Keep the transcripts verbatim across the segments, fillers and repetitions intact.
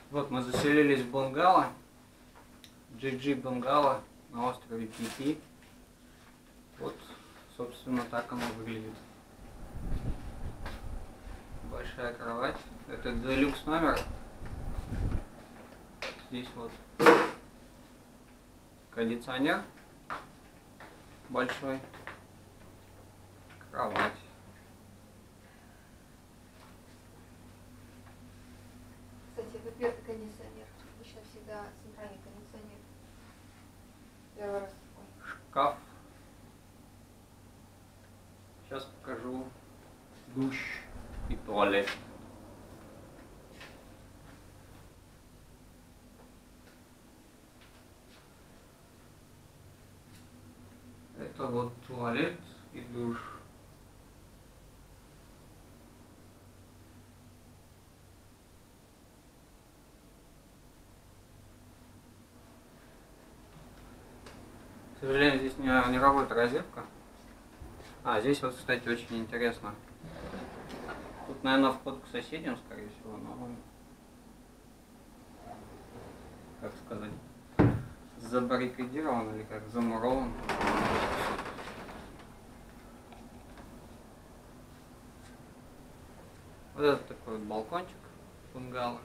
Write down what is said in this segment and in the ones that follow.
Вот мы заселились в бунгало, джи джи бунгало на острове Пи-Пи. Вот, собственно, так оно выглядит. Большая кровать. Это делюкс номер. Здесь вот кондиционер большой, кровать. Кстати, это первый кондиционер. Обычно всегда центральный кондиционер. Первый раз такой. Шкаф. Сейчас покажу душ и туалет. Это вот туалет и душ. К сожалению, здесь не, не работает розетка. А, здесь вот, кстати, очень интересно. Тут, наверное, вход к соседям, скорее всего, но... Как сказать? Забаррикадирован или как замурован. Вот это такой вот балкончик бунгало.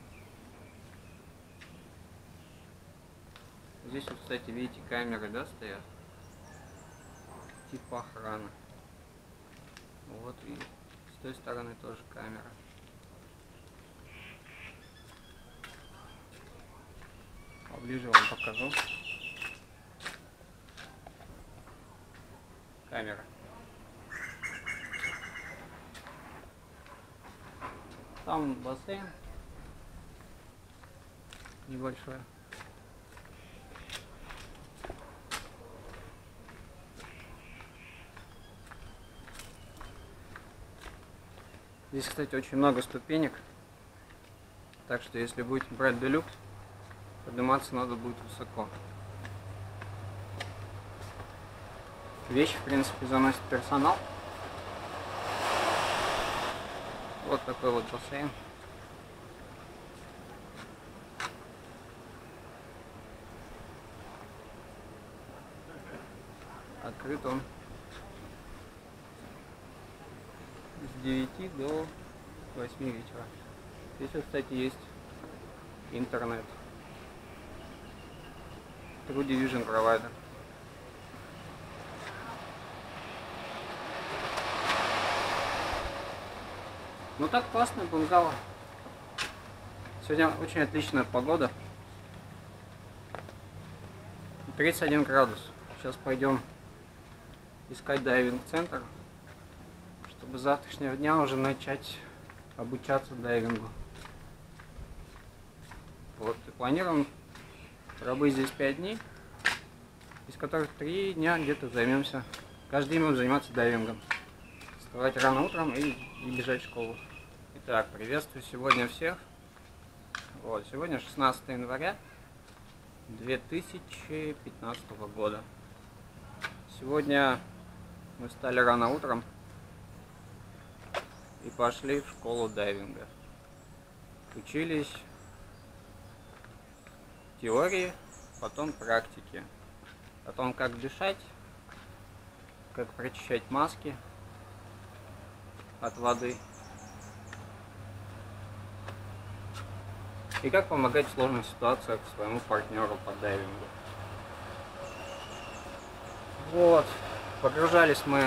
Здесь вот, кстати, видите, камеры, да, стоят? Типа охраны. Вот и с той стороны тоже камера. Поближе вам покажу. Камера. Там бассейн небольшой. Здесь, кстати, очень много ступенек, так что если будете брать делюкс, подниматься надо будет высоко. Вещи, в принципе, заносит персонал. Вот такой вот бассейн. Открыт он с девяти до восьми вечера. Здесь вот, кстати, есть интернет. True Division провайдер. Ну так классно, бунгало. Сегодня очень отличная погода. тридцать один градус. Сейчас пойдем искать дайвинг-центр, чтобы с завтрашнего дня уже начать обучаться дайвингу. Вот, и планируем пробыть здесь пять дней, из которых три дня где-то займемся. Каждый день будем заниматься дайвингом. Вставать рано утром и, и бежать в школу. Итак, приветствую сегодня всех. Вот, сегодня шестнадцатое января две тысячи пятнадцатого года. Сегодня мы встали рано утром и пошли в школу дайвинга. Учились теории, потом практики. О том, как дышать, как прочищать маски от воды и как помогать в сложных ситуациях своему партнеру по дайвингу. Вот, погружались мы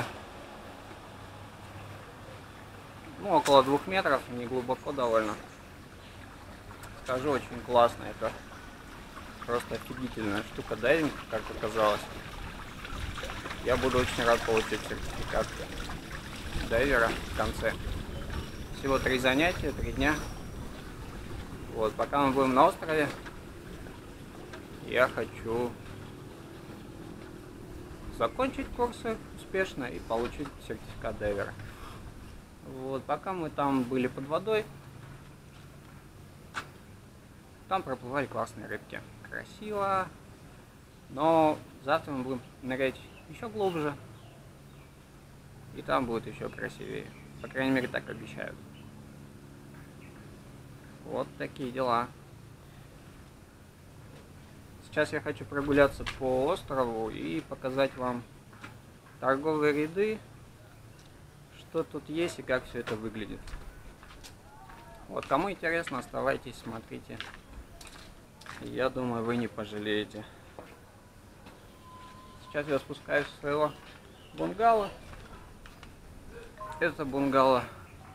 ну, около двух метров, не глубоко довольно. Скажу, очень классно, это просто офигительная штука дайвинг, как оказалось. Я буду очень рад получить сертификат дайвера в конце. Всего три занятия, три дня. Вот, пока мы будем на острове, я хочу закончить курсы успешно и получить сертификат дайвера. Вот, пока мы там были под водой, там проплывали классные рыбки. Красиво, но завтра мы будем нырять еще глубже, и там будет еще красивее. По крайней мере, так обещают. Вот такие дела. Сейчас я хочу прогуляться по острову и показать вам торговые ряды, что тут есть и как все это выглядит. Вот, кому интересно, оставайтесь, смотрите. Я думаю, вы не пожалеете. Сейчас я спускаюсь в своего бунгало. Это бунгало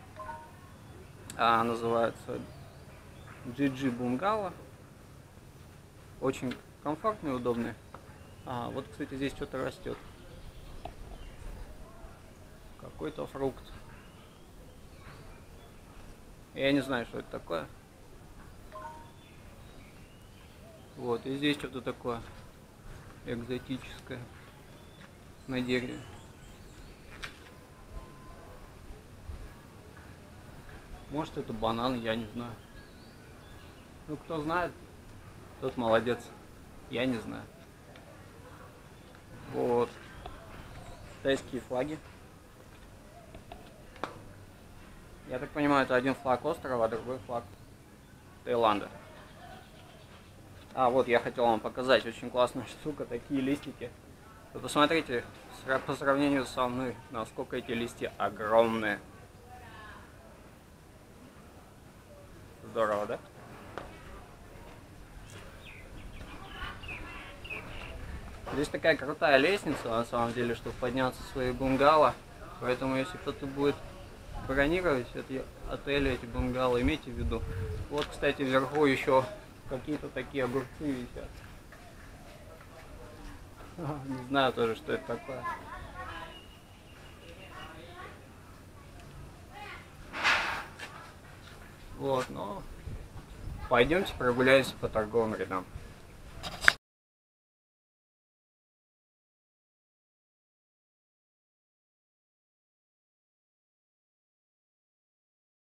а, называется джи джи бунгало. Очень комфортный, удобный. А, вот, кстати, здесь что-то растет. Какой-то фрукт. Я не знаю, что это такое. Вот, и здесь что-то такое экзотическое на дереве. Может, это банан, я не знаю. Ну, кто знает, тот молодец. Я не знаю. Вот. Китайские флаги. Я так понимаю, это один флаг острова, а другой флаг Таиланда. А, вот я хотел вам показать, очень классная штука, такие листики. Вы посмотрите, по сравнению со мной, насколько эти листья огромные. Здорово, да? Здесь такая крутая лестница, на самом деле, чтобы подняться в свои бунгало. Поэтому, если кто-то будет бронировать эти отели, эти бунгало, имейте в виду. Вот, кстати, вверху еще какие-то такие огурцы висят. Не знаю тоже, что это такое. Вот, но пойдемте прогуляемся по торговым рядам.